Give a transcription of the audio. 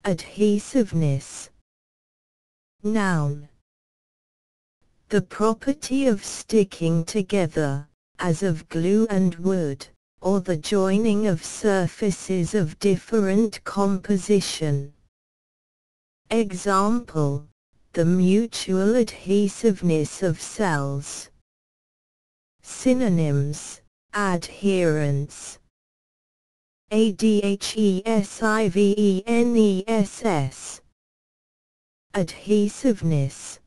Adhesiveness. Noun. The property of sticking together, as of glue and wood, or the joining of surfaces of different composition. Example: the mutual adhesiveness of cells. Synonyms: adherence, adhesiveness, adhesiveness.